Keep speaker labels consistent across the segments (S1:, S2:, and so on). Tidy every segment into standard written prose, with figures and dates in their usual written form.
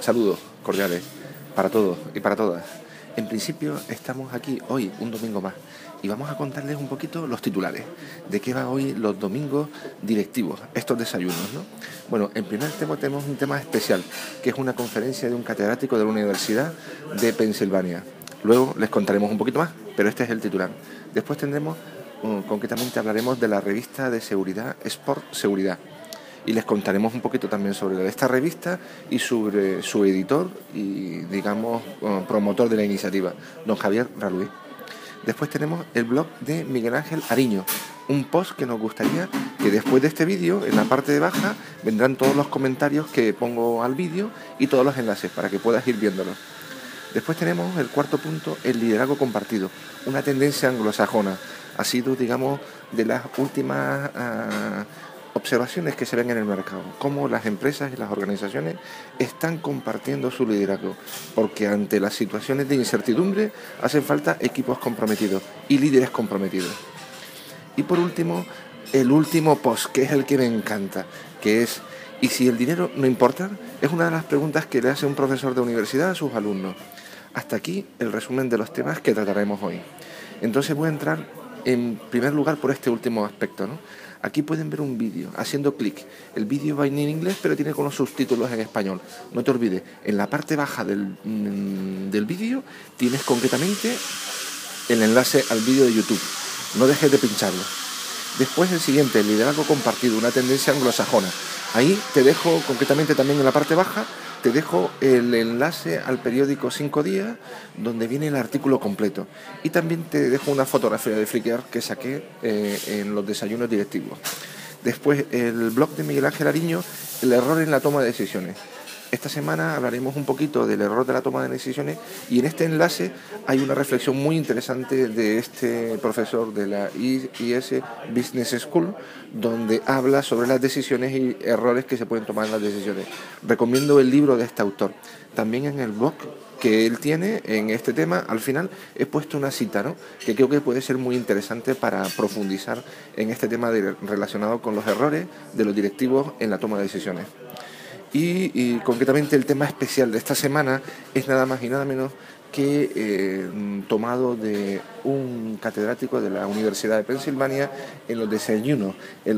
S1: Saludos cordiales para todos y para todas. En principio estamos aquí hoy, un domingo más, y vamos a contarles un poquito los titulares, de qué va hoy los domingos directivos, estos desayunos, ¿no? Bueno, en primer tema tenemos un tema especial, que es una conferencia de un catedrático de la Universidad de Pensilvania. Luego les contaremos un poquito más, pero este es el titular. Después tendremos, concretamente hablaremos de la revista de seguridad Sport Seguridad. Y les contaremos un poquito también sobre esta revista y sobre su editor y, digamos, promotor de la iniciativa, don Javier Raluí. Después tenemos el blog de Miguel Ángel Ariño, un post que nos gustaría que después de este vídeo, en la parte de baja, vendrán todos los comentarios que pongo al vídeo y todos los enlaces para que puedas ir viéndolos. Después tenemos el cuarto punto, el liderazgo compartido, una tendencia anglosajona. Ha sido, digamos, de las últimas observaciones que se ven en el mercado, cómo las empresas y las organizaciones están compartiendo su liderazgo, porque ante las situaciones de incertidumbre hacen falta equipos comprometidos y líderes comprometidos. Y por último, el último post, que es el que me encanta, que es: ¿y si el dinero no importa? Es una de las preguntas que le hace un profesor de universidad a sus alumnos. Hasta aquí el resumen de los temas que trataremos hoy. Entonces voy a entrar en primer lugar por este último aspecto, ¿no? Aquí pueden ver un vídeo, haciendo clic. El vídeo va en inglés, pero tiene con los subtítulos en español. No te olvides, en la parte baja del vídeo tienes concretamente el enlace al vídeo de YouTube. No dejes de pincharlo. Después el siguiente, el liderazgo compartido, una tendencia anglosajona. Ahí te dejo concretamente también en la parte baja, te dejo el enlace al periódico 5 días, donde viene el artículo completo. Y también te dejo una fotografía de Flickr que saqué en los desayunos directivos. Después el blog de Miguel Ángel Ariño, el error en la toma de decisiones. Esta semana hablaremos un poquito del error de la toma de decisiones y en este enlace hay una reflexión muy interesante de este profesor de la IS Business School, donde habla sobre las decisiones y errores que se pueden tomar en las decisiones. Recomiendo el libro de este autor. También en el blog que él tiene en este tema, al final he puesto una cita, ¿no?, que creo que puede ser muy interesante para profundizar en este tema relacionado con los errores de los directivos en la toma de decisiones. Y concretamente el tema especial de esta semana es nada más y nada menos que tomado de un catedrático de la Universidad de Pensilvania en los desayunos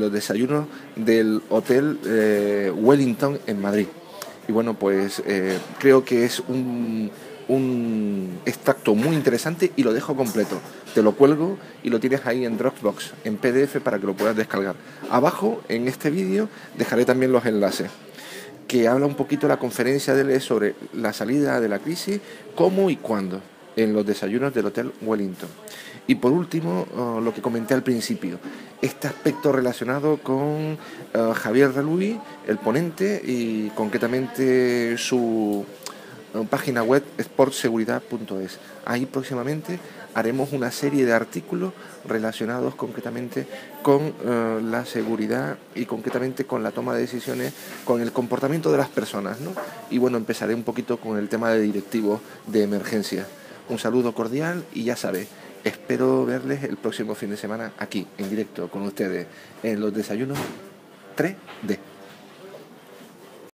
S1: del Hotel Wellington en Madrid. Y bueno, pues creo que es un extracto muy interesante y lo dejo completo. Te lo cuelgo y lo tienes ahí en Dropbox, en PDF, para que lo puedas descargar. Abajo, en este vídeo, dejaré también los enlaces, que habla un poquito la conferencia de él sobre la salida de la crisis, cómo y cuándo, en los desayunos del Hotel Wellington. Y por último, lo que comenté al principio, este aspecto relacionado con Javier Raluí, el ponente, y concretamente su página web sportseguridad.es. Ahí próximamente haremos una serie de artículos relacionados concretamente con la seguridad y concretamente con la toma de decisiones, con el comportamiento de las personas, ¿no? Y bueno, empezaré un poquito con el tema de directivos de emergencia. Un saludo cordial y ya sabes, espero verles el próximo fin de semana aquí, en directo, con ustedes, en los desayunos 3D.